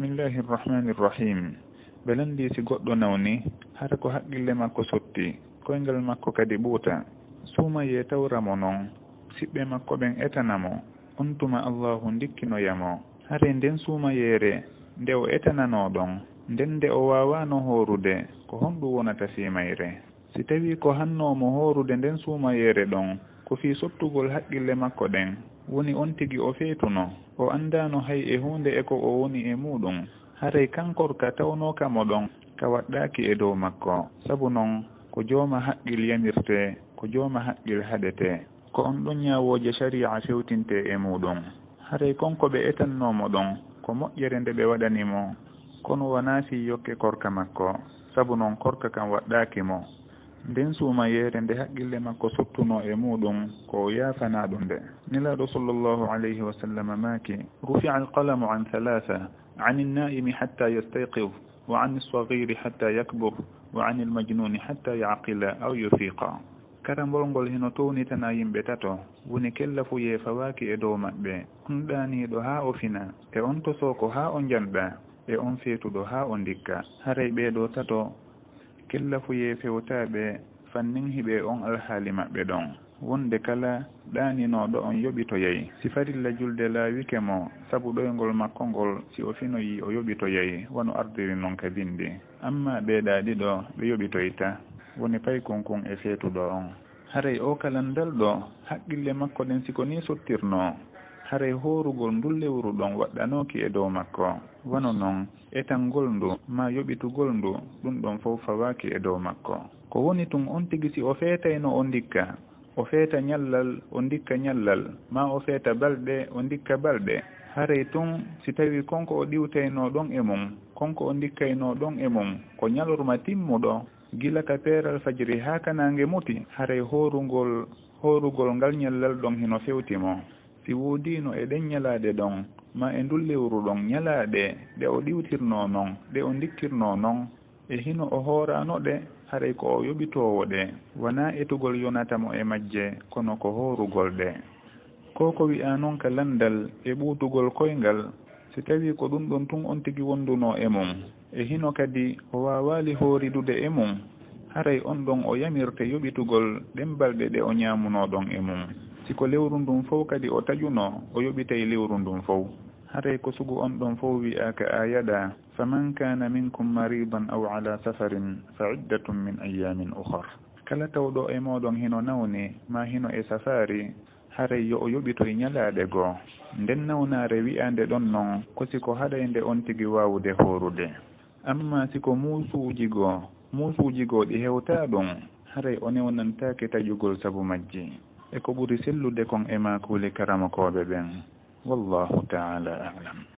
bismillahi irrahmani irrahim. Belandi si goɗɗo nawni hara ko haqqille makko sotti koyngal makko kadi ɓuuta suumaye tawramo noon siɓɓe makko ɓen etanamo on tuma allahu ndikkinoyamo hare nden suumayere nde o etananoɗon nden nde o wawano horude ko honɗum wonata simayre. Si tawi ko hannomo horude nden suumayere ɗon ko fi sottugol haqqille makko ɗen woni on tigi o feetuno o andano hay e hunde e ko o woni e muɗum haray kankorka tawnokamo ɗon ka waɗɗaki e dow makko. Sabu noon ko jooma haqqil yamirte ko jooma haqqil haɗete ko on ɗon ñawoje sharia fewtinte e muɗum. Haray konko ɓe etannomo ɗon ko moƴƴere nde ɓe waɗanimo kono wona fi yokke korka makko. Sabu noon korka kam waɗɗakimo nden suumayere nde haqqille makko sottuno e muɗum ko yaafana ɗum nde. Nelaɗo sallllahu alayhi wa sallam maaki rufi'a alqalamu an thalatha عن النائم حتى يستيقظ وعن الصغير حتى يكبر وعن المجنون حتى يعقل أو يفيق. karambol ngol hino townitana yimɓe tato woni kella fu ye fawaki e dow maɓɓe on ɗaniɗo ha o fina e on tosoko ha o janɗa e on feetuɗo ha o ndikka. haray ɓeɗo tato kella fu ye fewtaɓe fannin hiɓe on alhaali maɓɓe ɗon wonde kala ɗaninoɗo on yoɓitoyay si farilla julde laawike mo sabu ɗoygol makko ngol si o finoyi o yoɓitoyay wono ardiri noon ka bindi. Amma ɓeeɗa ɗiɗo ɓe yoɓitoyta woni paykunkun e feetuɗo on. haray o kalandal ɗo haqqille makko ɗen siko ni sottirno haray horugol ndullewru ɗon waɗɗanoki e dow makko wano noon etangol ndu ma yoɓitugol ndu ɗum ɗon fof fawaki e dow makko. ko woni tun on tigi si o feetayno o ndikka o feeta ñallal o ndikka ñallal ma o feeta balɗe o ndikka balɗe. haray tun si tawi konko o ɗiwtayno ɗon e mum konko o ndikkayno ɗon e mum ko ñalorma timmuɗo gila ka peeral fajiri ha kanange muti haray horugol ngal ñallal ɗon hino fewtimo. si woodino e ɗen ñalaɗe ɗon ma e ndullewru ɗon ñalaɗe ɗe o ɗiwtirno noon ɗe o ndikkirno noon e hino o hoorano ɗe haray ko o yoɓitowo ɗe wona etugol yonatamo e majje kono ko horugol ɗe. ko wi'a noon ka landal e ɓuutugol koyngal si tawi ko ɗum ɗon tun on tigi wonduno e mum e hino kadi o wawali horidude e mum haray on ɗon o yamirte yoɓitugol ɗen balɗe ɗe o ñamuno ɗon e mum. siko lewru ndun fof kadi o taƴuno o yoɓitay lewru ndun fof. haray ko sugu on ɗon fof wi'a ka ayaɗa faman kana minkum maridan aw ala safarin fa iddatun min ayamin ukhar. kala tawɗo e moɗon hino nawni ma hino e safari haray yo o yoɓitoy ñalaɗe goo. nden nawnare wi'ande ɗon noon ko siko haɗaynde on tigi wawude horude. amma siko muusuuji goo ɗi hewta ɗum haray o newnantake taƴugol sabu majji e ko ɓuri sellude kon e makuli karamakoɓe ɓen. wallahu taala alam.